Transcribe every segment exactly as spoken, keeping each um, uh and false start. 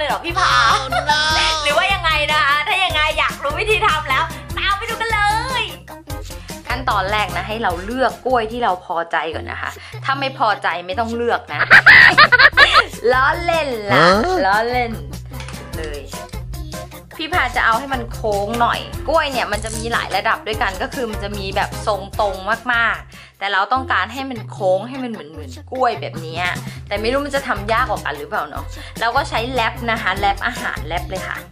เลยเหรอพี่ผา oh, no. หรือว่ายังไงนะคะถ้ายังไงอยากรู้วิธีทำแล้วตามไปดูกันเลยขั้นตอนแรกนะให้เราเลือกกล้วยที่เราพอใจก่อนนะคะถ้าไม่พอใจไม่ต้องเลือกนะ ล้อเล่นล่ะล้อเล่นเลยพี่พาจะเอาให้มันโค้งหน่อยกล้วยเนี่ยมันจะมีหลายระดับด้วยกันก็คือมันจะมีแบบทรงตรงมากๆแต่เราต้องการให้มันโค้งให้มันเหมือนเหมือนกล้วยแบบนี้แต่ไม่รู้มันจะทำยากกว่ากันหรือเปล่าเนาะเราก็ใช้แรปนะคะแรปอาหารแรปเลยค่ะ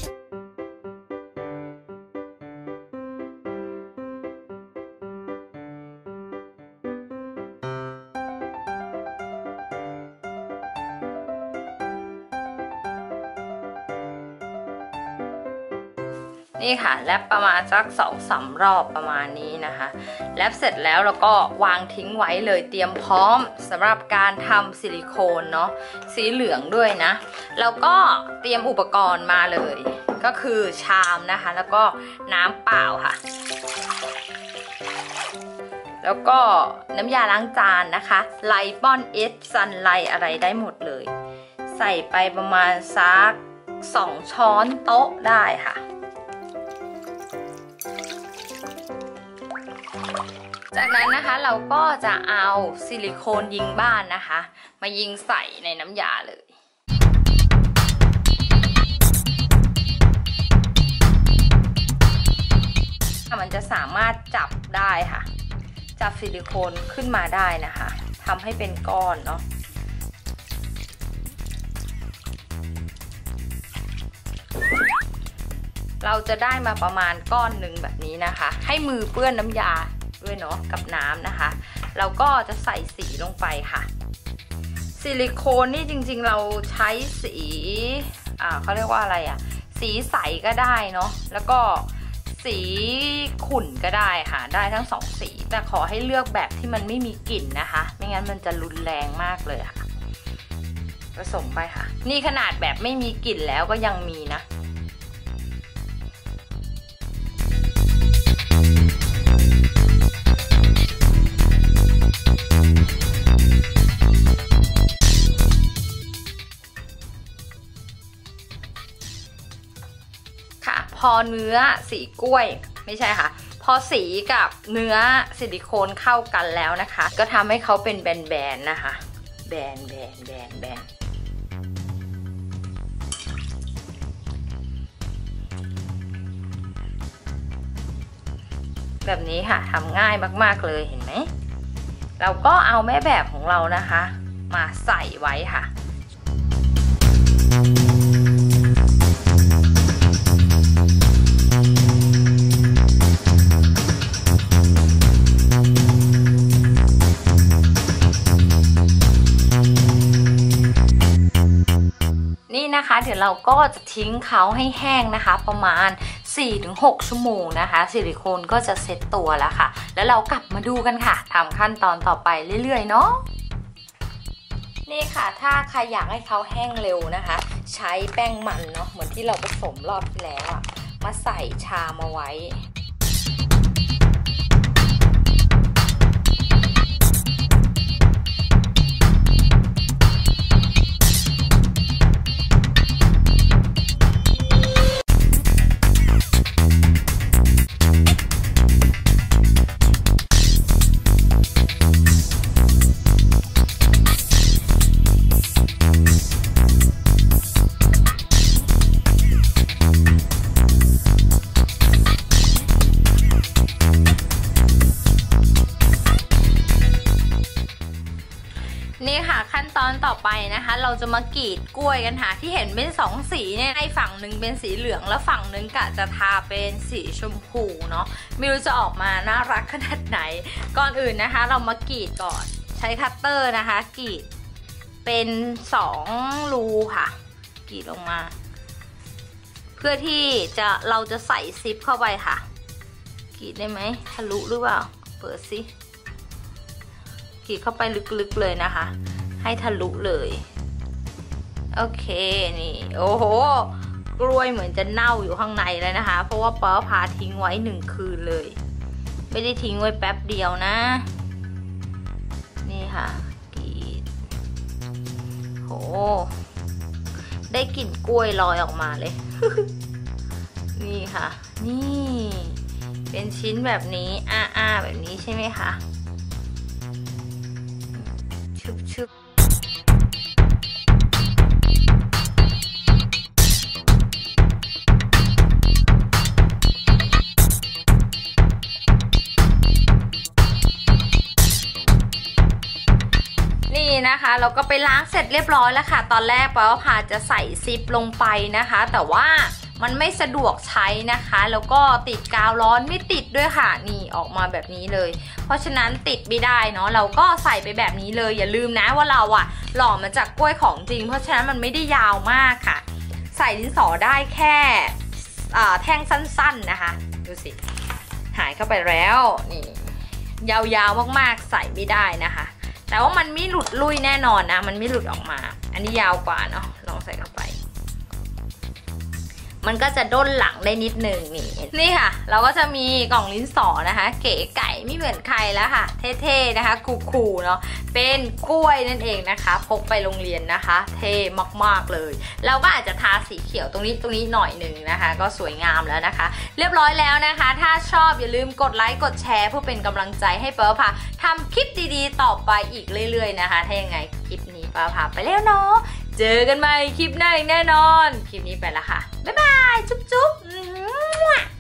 นี่ค่ะแรปประมาณสักสองสามรอบประมาณนี้นะคะแรปเสร็จแล้วเราก็วางทิ้งไว้เลยเตรียมพร้อมสำหรับการทำซิลิโคนเนาะสีเหลืองด้วยนะแล้วก็เตรียมอุปกรณ์มาเลยก็คือชามนะคะแล้วก็น้ำเปล่าค่ะแล้วก็น้ำยาล้างจานนะคะไลปอนเอสซันไลอะไรได้หมดเลยใส่ไปประมาณสักสองช้อนโต๊ะได้ค่ะจากนั้นนะคะเราก็จะเอาซิลิโคนยิงบ้านนะคะมายิงใส่ในน้ำยาเลยมันจะสามารถจับได้ค่ะจับซิลิโคนขึ้นมาได้นะคะทำให้เป็นก้อนเนาะเราจะได้มาประมาณก้อนหนึ่งแบบนี้นะคะให้มือเปื้อนน้ำยาด้วยเนาะกับน้ำนะคะเราก็จะใส่สีลงไปค่ะซิลิโคนนี่จริงๆเราใช้สีอ่าเขาเรียกว่าอะไรอ่ะสีใสก็ได้เนาะแล้วก็สีขุ่นก็ได้ค่ะได้ทั้งสองสีแต่ขอให้เลือกแบบที่มันไม่มีกลิ่นนะคะไม่งั้นมันจะรุนแรงมากเลยค่ะผสมไปค่ะนี่ขนาดแบบไม่มีกลิ่นแล้วก็ยังมีนะพอเนื้อสีกล้วยไม่ใช่ค่ะพอสีกับเนื้อซิลิโคนเข้ากันแล้วนะคะก็ทำให้เขาเป็นแบนๆนะคะแบนแบนแบนแบนแบบนี้ค่ะทำง่ายมากๆเลยเห็นไหมเราก็เอาแม่แบบของเรานะคะมาใส่ไว้ค่ะนะคะเดี๋ยวเราก็จะทิ้งเขาให้แห้งนะคะประมาณ สี่ถึงหก ชั่วโมงนะคะซิลิโคนก็จะเซ็ตตัวแล้วค่ะแล้วเรากลับมาดูกันค่ะทำขั้นตอนต่อไปเรื่อยๆเนาะนี่ค่ะถ้าใครอยากให้เขาแห้งเร็วนะคะใช้แป้งมันเนาะเหมือนที่เราผสมรอบที่แล้วอะมาใส่ชามเอาไว้นี่ค่ะขั้นตอนต่อไปนะคะเราจะมากรีดกล้วยกันค่ะที่เห็นเป็นสองสีเนี่ยในฝั่งหนึ่งเป็นสีเหลืองแล้วฝั่งหนึ่งกะจะทาเป็นสีชมพูเนาะไม่รู้จะออกมาน่ารักขนาดไหนก่อนอื่นนะคะเรามากรีดก่อนใช้คัตเตอร์นะคะกรีดเป็นสองรูค่ะกรีดลงมาเพื่อที่จะเราจะใส่ซิปเข้าไปค่ะกรีดได้ไหมทะลุหรือเปล่าเปิดซิกรีดเข้าไปลึกๆเลยนะคะให้ทะลุเลยโอเคนี่โอ้โหกล้วยเหมือนจะเน่าอยู่ข้างในเลยนะคะเพราะว่าป้าพาทิ้งไว้หนึ่งคืนเลยไม่ได้ทิ้งไว้แป๊บเดียวนะนี่ค่ะกรีดโหได้กลิ่นกล้วยลอยออกมาเลย นี่ค่ะนี่เป็นชิ้นแบบนี้อ้าๆแบบนี้ใช่ไหมคะชึบๆนี่นะคะเราก็ไปล้างเสร็จเรียบร้อยแล้วค่ะตอนแรกป้าพาจะใส่ซิปลงไปนะคะแต่ว่ามันไม่สะดวกใช้นะคะแล้วก็ติดกาวร้อนไม่ติดด้วยค่ะนี่ออกมาแบบนี้เลยเพราะฉะนั้นติดไม่ได้เนาะเราก็ใส่ไปแบบนี้เลยอย่าลืมนะว่าเราอะหล่อมาจากกล้วยของจริงเพราะฉะนั้นมันไม่ได้ยาวมากค่ะใส่ดินสอได้แค่แท่งสั้นๆนะคะดูสิหายเข้าไปแล้วนี่ยาวๆมากๆใส่ไม่ได้นะคะแต่ว่ามันไม่หลุดลุยแน่นอนนะมันไม่หลุดออกมาอันนี้ยาวกว่าเนาะลองใส่เข้าไปมันก็จะด้นหลังได้นิดนึงนี่นี่ค่ะเราก็จะมีกล่องลิ้นสอนะคะเก๋ไก่ไม่เหมือนใครแล้วค่ะเท่ๆนะคะคูลๆเนาะเป็นกล้วยนั่นเองนะคะพกไปโรงเรียนนะคะเท่มากๆเลยเราก็อาจจะทาสีเขียวตรงนี้ตรงนี้หน่อยหนึ่งนะคะก็สวยงามแล้วนะคะเรียบร้อยแล้วนะคะถ้าชอบอย่าลืมกดไลค์กดแชร์เพื่อเป็นกำลังใจให้ป้าพาทำคลิปดีๆต่อไปอีกเรื่อยๆนะคะถ้ายังไงคลิปนี้ป้าพาไปแล้วเนาะเจอกันใหม่คลิปหน้าอีกแน่นอนคลิปนี้ไปละค่ะบ๊ายบายจุ๊บๆ